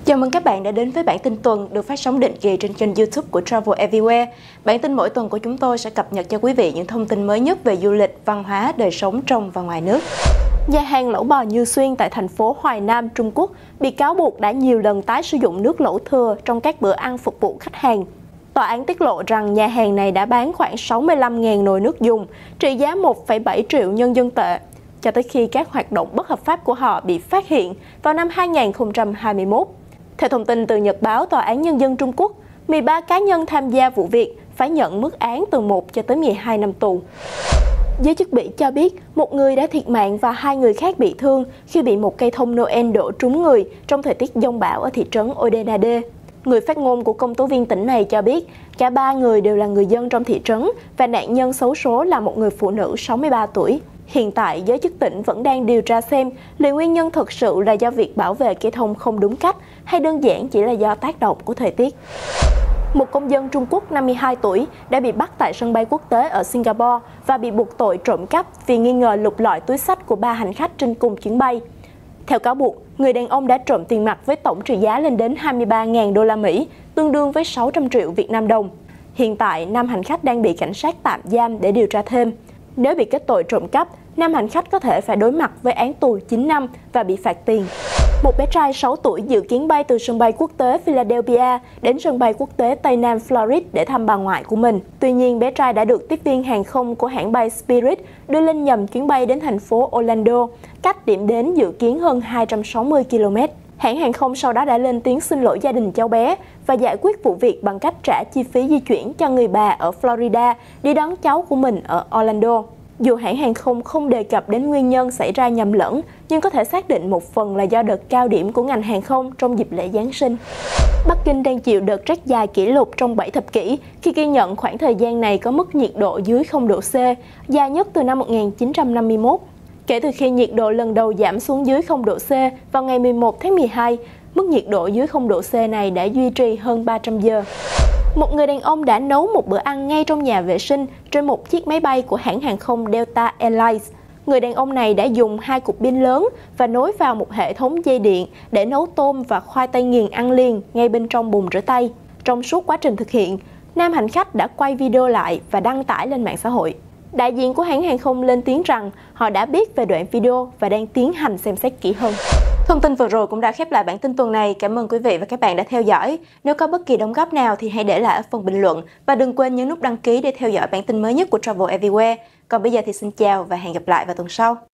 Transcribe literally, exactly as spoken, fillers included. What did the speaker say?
Chào mừng các bạn đã đến với bản tin tuần được phát sóng định kỳ trên kênh YouTube của Travel Everywhere. Bản tin mỗi tuần của chúng tôi sẽ cập nhật cho quý vị những thông tin mới nhất về du lịch, văn hóa, đời sống trong và ngoài nước. Nhà hàng lẩu bò Như Xuyên tại thành phố Hoài Nam, Trung Quốc bị cáo buộc đã nhiều lần tái sử dụng nước lẩu thừa trong các bữa ăn phục vụ khách hàng. Tòa án tiết lộ rằng nhà hàng này đã bán khoảng sáu mươi lăm nghìn nồi nước dùng, trị giá một phẩy bảy triệu nhân dân tệ, cho tới khi các hoạt động bất hợp pháp của họ bị phát hiện vào năm hai nghìn không trăm hai mươi mốt. Theo thông tin từ Nhật báo Tòa án Nhân dân Trung Quốc, mười ba cá nhân tham gia vụ việc phải nhận mức án từ một cho tới mười hai năm tù. Giới chức Bỉ cho biết một người đã thiệt mạng và hai người khác bị thương khi bị một cây thông Noel đổ trúng người trong thời tiết giông bão ở thị trấn Oudenaarde. Người phát ngôn của công tố viên tỉnh này cho biết cả ba người đều là người dân trong thị trấn và nạn nhân xấu số là một người phụ nữ sáu mươi ba tuổi. Hiện tại, giới chức tỉnh vẫn đang điều tra xem liệu nguyên nhân thực sự là do việc bảo vệ cây thông không đúng cách hay đơn giản chỉ là do tác động của thời tiết. Một công dân Trung Quốc năm mươi hai tuổi đã bị bắt tại sân bay quốc tế ở Singapore và bị buộc tội trộm cắp vì nghi ngờ lục lọi túi xách của ba hành khách trên cùng chuyến bay. Theo cáo buộc, người đàn ông đã trộm tiền mặt với tổng trị giá lên đến hai mươi ba nghìn đô la Mỹ, tương đương với sáu trăm triệu Việt Nam đồng. Hiện tại, nam hành khách đang bị cảnh sát tạm giam để điều tra thêm. Nếu bị kết tội trộm cắp, nam hành khách có thể phải đối mặt với án tù chín năm và bị phạt tiền. Một bé trai sáu tuổi dự kiến bay từ sân bay quốc tế Philadelphia đến sân bay quốc tế Tây Nam Florida để thăm bà ngoại của mình. Tuy nhiên, bé trai đã được tiếp viên hàng không của hãng bay Spirit đưa lên nhầm chuyến bay đến thành phố Orlando, cách điểm đến dự kiến hơn hai trăm sáu mươi ki lô mét. Hãng hàng không sau đó đã lên tiếng xin lỗi gia đình cháu bé và giải quyết vụ việc bằng cách trả chi phí di chuyển cho người bà ở Florida đi đón cháu của mình ở Orlando. Dù hãng hàng không không đề cập đến nguyên nhân xảy ra nhầm lẫn, nhưng có thể xác định một phần là do đợt cao điểm của ngành hàng không trong dịp lễ Giáng sinh. Bắc Kinh đang chịu đợt rét dài kỷ lục trong bảy thập kỷ khi ghi nhận khoảng thời gian này có mức nhiệt độ dưới không độ C, dài nhất từ năm một nghìn chín trăm năm mươi mốt. Kể từ khi nhiệt độ lần đầu giảm xuống dưới không độ C vào ngày mười một tháng mười hai, mức nhiệt độ dưới không độ C này đã duy trì hơn ba trăm giờ. Một người đàn ông đã nấu một bữa ăn ngay trong nhà vệ sinh trên một chiếc máy bay của hãng hàng không Delta Airlines. Người đàn ông này đã dùng hai cục pin lớn và nối vào một hệ thống dây điện để nấu tôm và khoai tây nghiền ăn liền ngay bên trong bồn rửa tay. Trong suốt quá trình thực hiện, nam hành khách đã quay video lại và đăng tải lên mạng xã hội. Đại diện của hãng hàng không lên tiếng rằng họ đã biết về đoạn video và đang tiến hành xem xét kỹ hơn. Thông tin vừa rồi cũng đã khép lại bản tin tuần này. Cảm ơn quý vị và các bạn đã theo dõi. Nếu có bất kỳ đóng góp nào thì hãy để lại ở phần bình luận và đừng quên nhấn nút đăng ký để theo dõi bản tin mới nhất của Travel Everywhere. Còn bây giờ thì xin chào và hẹn gặp lại vào tuần sau.